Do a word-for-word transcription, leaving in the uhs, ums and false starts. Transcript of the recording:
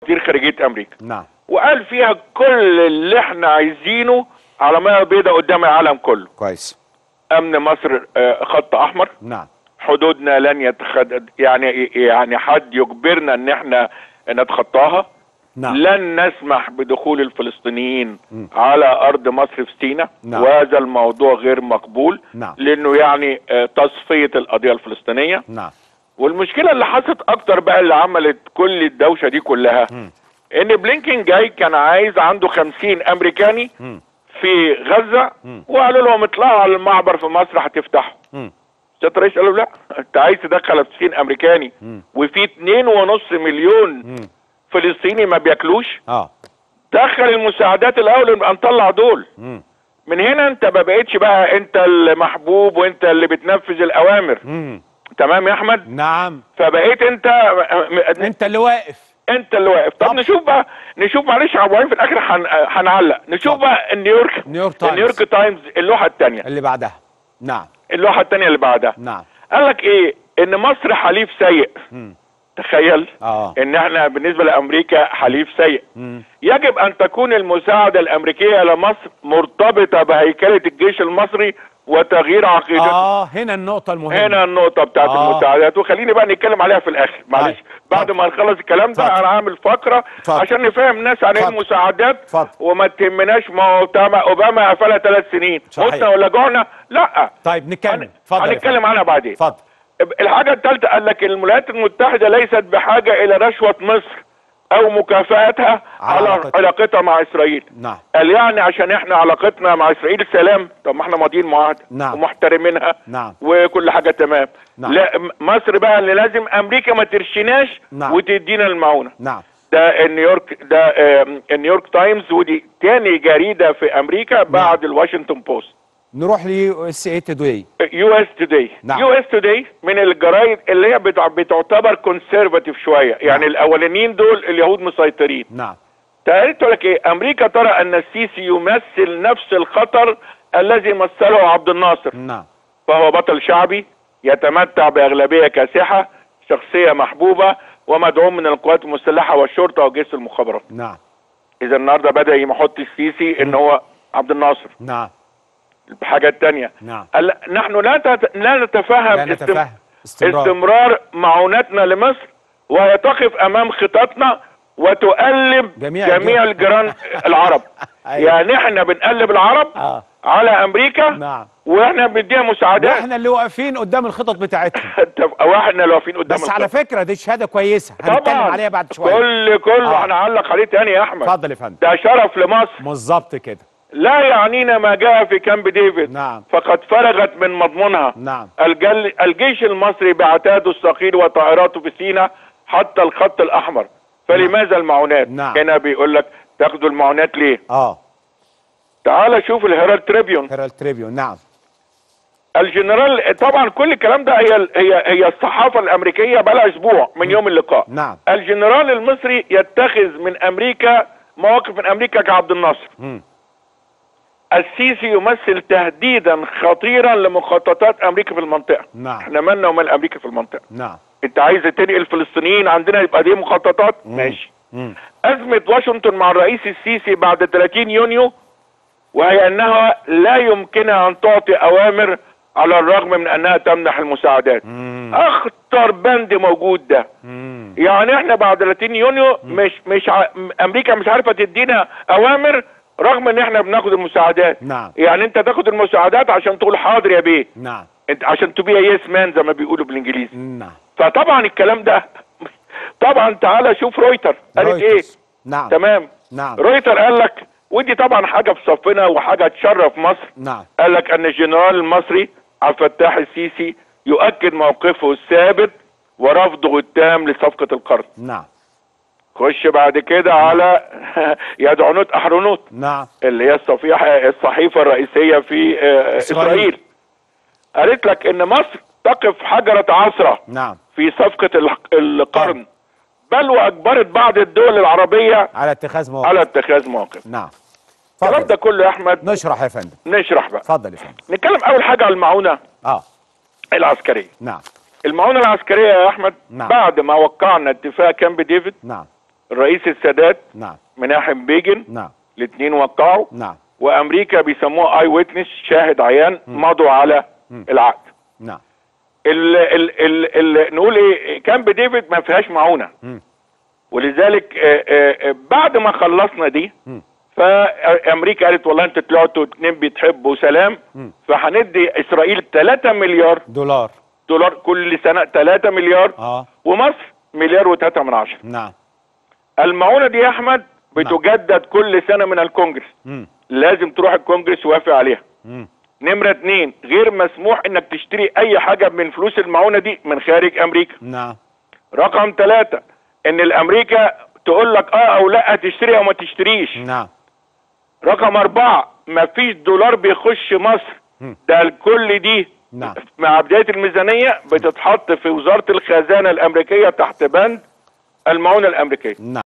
وزير خارجيه امريكا. نعم. وقال فيها كل اللي احنا عايزينه على ميه بيضاء قدام العالم كله. كويس. امن مصر خط احمر. نعم. حدودنا لن يتخد يعني يعني حد يجبرنا ان احنا نتخطاها. نعم. لن نسمح بدخول الفلسطينيين م. على ارض مصر في سيناء. نعم. وهذا الموضوع غير مقبول. نعم. لانه يعني تصفية القضية الفلسطينية. نعم. والمشكلة اللي حصلت اكتر بقى اللي عملت كل الدوشة دي كلها م. ان بلينكين جاي كان عايز عنده خمسين امريكاني م. في غزة م. وقالوا لهم اطلعوا على المعبر في مصر هتفتحوا. سيادة الرئيس قالوا لا، انت عايز تدخل خمسين امريكاني م. وفي اتنين ونص مليون م. فلسطيني ما بياكلوش. اه دخل المساعدات الاول نبقى نطلع دول. م. من هنا انت ما بقتش بقى انت المحبوب وانت اللي بتنفذ الاوامر. م. تمام يا احمد؟ نعم. فبقيت انت انت اللي واقف انت اللي واقف. طب, طب نشوف بقى نشوف معلش يا ابراهيم في الاخر هنعلق. نشوف طب. بقى النيويورك نيويورك تايمز النيويورك تايمز اللوحه الثانيه اللي بعدها. نعم. اللوحه الثانيه اللي بعدها. نعم. قال لك ايه؟ ان مصر حليف سيء. م. تخيل اه ان احنا بالنسبه لامريكا حليف سيء. م. يجب ان تكون المساعده الامريكيه لمصر مرتبطه بهيكله الجيش المصري وتغيير عقيدته. اه هنا النقطه المهمه. هنا النقطه بتاعت آه. المساعدات. وخليني بقى نتكلم عليها في الاخر معلش. بعد ما نخلص الكلام ده انا هعمل فقره فضل. عشان نفهم الناس عن ايه المساعدات فضل. وما تهمناش ما هو اوباما قفلها ثلاث سنين متنا ولا جوعنا. لا طيب نكمل. اتفضل. هنتكلم عنها بعدين. اتفضل. الحاجه الثالثه قال لك الولايات المتحده ليست بحاجه الى رشوه مصر او مكافاتها على, على علاقتها مع اسرائيل. نعم. قال يعني عشان احنا علاقتنا مع اسرائيل سلام. طب ما احنا ماضيين معاهده. نعم. ومحترمينها. نعم. وكل حاجه تمام. نعم. لا مصر بقى اللي لازم امريكا ما ترشيناش. نعم. وتدينا المعونه. نعم. ده النيويورك ده النيويورك تايمز ودي تاني جريده في امريكا بعد نعم. الواشنطن بوست. نروح ليو اس اي توداي. يو اس توداي. يو اس توداي من الجرايد اللي هي بتعتبر كونسرفاتيف شويه. يعني نعم. الاولانيين دول اليهود مسيطرين. نعم. قالت لك ايه؟ امريكا ترى ان السيسي يمثل نفس الخطر الذي مثله عبد الناصر. نعم. فهو بطل شعبي يتمتع باغلبيه كاسحه، شخصيه محبوبه ومدعوم من القوات المسلحه والشرطه وجيش المخابرات. نعم. اذا النهارده بدا يحط السيسي ان هو عبد الناصر. نعم. الحاجه الثانيه. نعم. نحن لا تت... لا نتفهم, لا نتفهم. استمرار. استمرار معوناتنا لمصر وهي تقف امام خططنا وتقلب جميع, جميع الجيران العرب. يعني احنا بنقلب العرب آه. على امريكا. نعم. واحنا بنديها مساعدات واحنا اللي واقفين قدام الخطط بتاعتهم. واحنا اللي واقفين قدام بس الخطط. على فكره دي شهاده كويسه هنتكلم عليها بعد شويه. كل كله آه. هنعلق عليه تاني يا احمد. اتفضل يا فندم. ده شرف لمصر. بالظبط كده. لا يعنينا ما جاء في كامب ديفيد. نعم. فقد فرغت من مضمونها. نعم. الجل... الجيش المصري بعتاده الثقيل وطائراته في سيناء حتى الخط الاحمر. فلماذا نعم. المعونات؟ نعم. هنا بيقول لك تاخدوا المعونات ليه؟ اه تعال شوف الهيرالد تريبيون. هيرالد تريبيون. نعم. الجنرال طبعا كل الكلام ده هي هي هي الصحافه الامريكيه بقى لها اسبوع من يوم اللقاء. نعم. الجنرال المصري يتخذ من امريكا مواقف من امريكا كعبد الناصر. م. السيسي يمثل تهديدا خطيرا لمخططات امريكا في المنطقه. نعم. احنا مالنا ومال امريكا في المنطقه. نعم. انت عايز تنقل الفلسطينيين عندنا يبقى دي مخططات؟ مم. ماشي. مم. ازمه واشنطن مع الرئيس السيسي بعد ثلاثين يونيو وهي انها لا يمكنها ان تعطي اوامر على الرغم من انها تمنح المساعدات. مم. اخطر بند موجود ده. مم. يعني احنا بعد ثلاثين يونيو مم. مش مش ع... امريكا مش عارفه تدينا اوامر رغم ان احنا بناخد المساعدات. نعم. يعني انت تاخد المساعدات عشان تقول حاضر يا بيه. نعم. انت عشان تبقى يس مان زي ما بيقولوا بالانجليزي. نعم. فطبعا الكلام ده طبعا تعالى شوف رويتر قالت ايه. نعم. تمام. نعم. رويتر قال لك ودي طبعا حاجه في صفنا وحاجه تشرف مصر. نعم. قال لك ان الجنرال المصري عبد الفتاح السيسي يؤكد موقفه الثابت ورفضه التام لصفقه القرن. نعم. خش بعد كده نعم. على يدعنوت احرونوت. نعم. اللي هي الصفيحه الصحيفه الرئيسيه في اسرائيل. اسرائيل قالت لك ان مصر تقف حجره عثره. نعم. في صفقه القرن. بل واجبرت بعض الدول العربيه على اتخاذ مواقف. على اتخاذ مواقف. نعم. الكلام ده كله يا احمد نشرح يا فندم. نشرح بقى. اتفضل يا فندم. نتكلم اول حاجه على المعونه اه العسكريه. نعم. المعونه العسكريه يا احمد. نعم. بعد ما وقعنا اتفاق كامب ديفيد. نعم. الرئيس السادات، نعم. مناحم بيجن، نعم. الاثنين وقعوا. نعم. وامريكا بيسموها اي ويتنس، شاهد عيان، مضوا على م. العقد. نعم. ال ال ال ال نقول ايه، كامب ديفيد ما فيهاش معونه، م. ولذلك آآ آآ بعد ما خلصنا دي م. فامريكا قالت والله انتوا طلعتوا اتنين بتحبوا سلام، فهندي اسرائيل ثلاثة مليار دولار دولار كل سنه، ثلاثة مليار، اه ومصر مليار وثلاثة من عشرة. نعم. المعونه دي يا احمد بتجدد كل سنه من الكونجرس، م. لازم تروح الكونجرس يوافق عليها. م. نمره اتنين، غير مسموح انك تشتري اي حاجه من فلوس المعونه دي من خارج امريكا. نعم. رقم ثلاثة، ان الامريكا تقول لك اه او لا تشتري او ما تشتريش. نعم. رقم أربعة، مفيش دولار بيخش مصر، م. ده الكل دي نعم. مع بداية الميزانية بتتحط في وزارة الخزانة الأمريكية تحت بند المعونة الأمريكية. نعم.